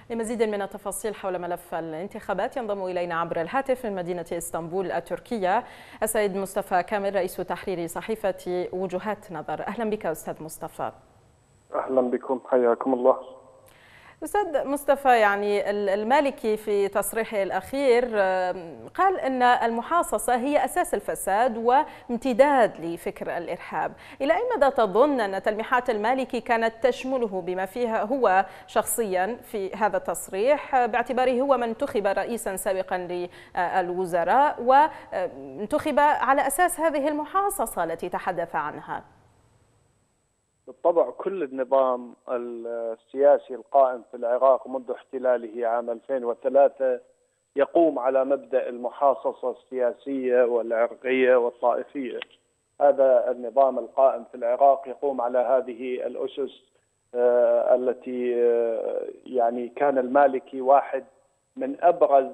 لمزيد من التفاصيل حول ملف الانتخابات ينضم إلينا عبر الهاتف من مدينة اسطنبول التركية السيد مصطفى كامل رئيس تحرير صحيفة وجهات نظر. أهلا بك أستاذ مصطفى. أهلا بكم، حياكم الله. أستاذ مصطفى، يعني المالكي في تصريحه الأخير قال أن المحاصصة هي أساس الفساد وامتداد لفكر الإرهاب. إلى أي مدى تظن أن تلميحات المالكي كانت تشمله بما فيها هو شخصيا في هذا التصريح، باعتباره هو من انتخب رئيسا سابقا للوزراء وانتخب على أساس هذه المحاصصة التي تحدث عنها؟ بالطبع كل النظام السياسي القائم في العراق منذ احتلاله عام 2003 يقوم على مبدأ المحاصصة السياسية والعرقية والطائفية. هذا النظام القائم في العراق يقوم على هذه الأسس التي يعني كان المالكي واحد من أبرز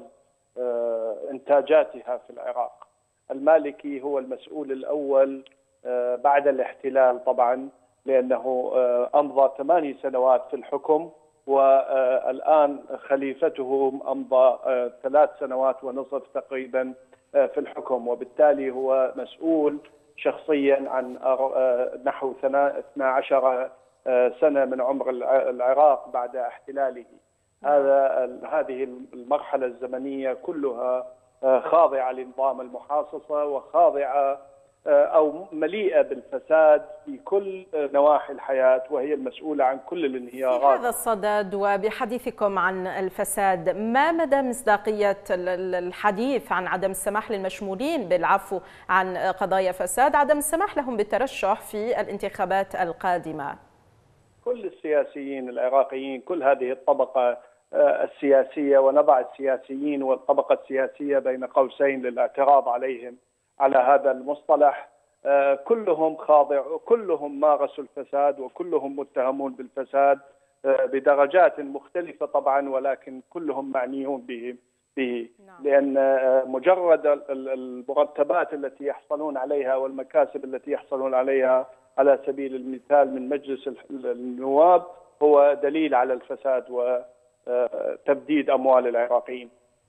إنتاجاتها في العراق. المالكي هو المسؤول الأول بعد الاحتلال طبعا، لأنه أمضى 8 سنوات في الحكم، والآن خليفته أمضى 3 سنوات ونصف تقريبا في الحكم، وبالتالي هو مسؤول شخصيا عن نحو 12 سنة من عمر العراق بعد احتلاله. هذه المرحلة الزمنية كلها خاضعة لنظام المحاصصة وخاضعة أو مليئة بالفساد في كل نواحي الحياة، وهي المسؤولة عن كل الانهيارات. في هذا الصدد وبحديثكم عن الفساد، ما مدى مصداقية الحديث عن عدم السماح للمشمولين بالعفو عن قضايا فساد عدم السماح لهم بالترشح في الانتخابات القادمة؟ كل السياسيين العراقيين، كل هذه الطبقة السياسية، ونضع السياسيين والطبقة السياسية بين قوسين للاعتراض عليهم على هذا المصطلح، كلهم كلهم مارسوا الفساد وكلهم متهمون بالفساد بدرجات مختلفة طبعا، ولكن كلهم معنيون به لأن مجرد المرتبات التي يحصلون عليها والمكاسب التي يحصلون عليها على سبيل المثال من مجلس النواب هو دليل على الفساد وتبديد أموال العراقيين.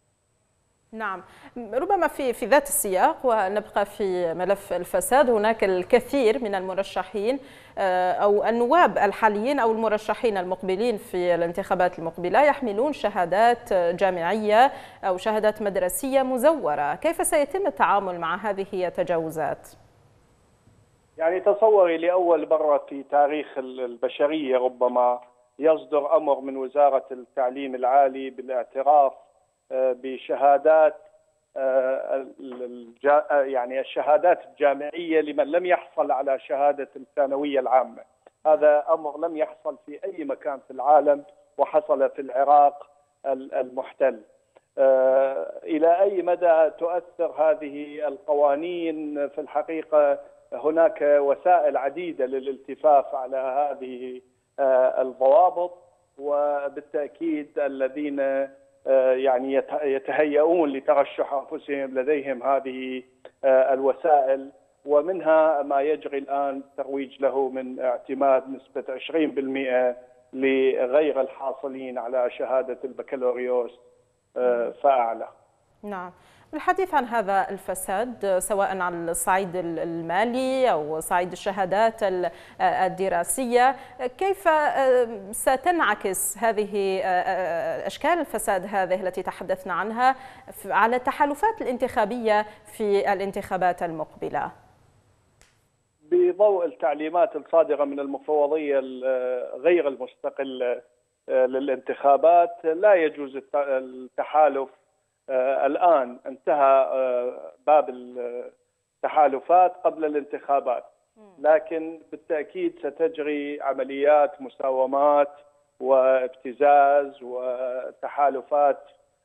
نعم، ربما في ذات السياق ونبقى في ملف الفساد، هناك الكثير من المرشحين أو النواب الحاليين أو المرشحين المقبلين في الانتخابات المقبلة يحملون شهادات جامعية أو شهادات مدرسية مزورة. كيف سيتم التعامل مع هذه التجاوزات؟ يعني تصوري لأول مرة في تاريخ البشرية ربما يصدر أمر من وزارة التعليم العالي بالاعتراف بشهادات يعني الشهادات الجامعية لمن لم يحصل على شهادة الثانوية العامة. هذا أمر لم يحصل في أي مكان في العالم، وحصل في العراق المحتل. إلى أي مدى تؤثر هذه القوانين؟ في الحقيقة هناك وسائل عديدة للالتفاف على هذه الضوابط، وبالتأكيد الذين يعني يتهيئون لترشح أنفسهم لديهم هذه الوسائل، ومنها ما يجري الآن ترويج له من اعتماد نسبة 20% لغير الحاصلين على شهادة البكالوريوس فأعلى. نعم، الحديث عن هذا الفساد سواء على الصعيد المالي أو صعيد الشهادات الدراسية، كيف ستنعكس هذه أشكال الفساد هذه التي تحدثنا عنها على التحالفات الانتخابية في الانتخابات المقبلة؟ بضوء التعليمات الصادرة من المفوضية غير المستقلة للانتخابات لا يجوز التحالف. الآن انتهى باب التحالفات قبل الانتخابات، لكن بالتأكيد ستجري عمليات مساومات وابتزاز وتحالفات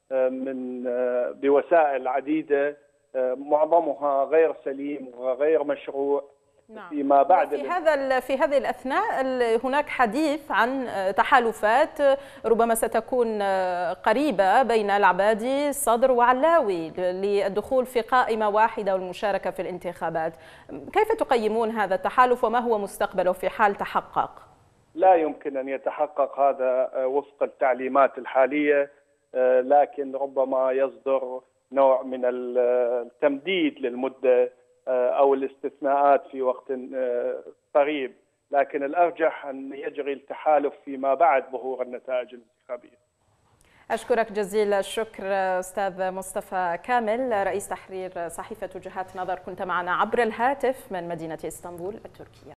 بوسائل عديدة، معظمها غير سليم وغير مشروع. فيما بعد في هذه الأثناء هناك حديث عن تحالفات ربما ستكون قريبة بين العبادي، الصدر وعلاوي للدخول في قائمة واحدة والمشاركة في الانتخابات. كيف تقيمون هذا التحالف وما هو مستقبله في حال تحقق؟ لا يمكن أن يتحقق هذا وفق التعليمات الحالية، لكن ربما يصدر نوع من التمديد للمدة أو الاستثناءات في وقت قريب، لكن الأرجح أن يجري التحالف فيما بعد ظهور النتائج الانتخابية. أشكرك جزيل الشكر أستاذ مصطفى كامل، رئيس تحرير صحيفة وجهات نظر، كنت معنا عبر الهاتف من مدينة اسطنبول التركية.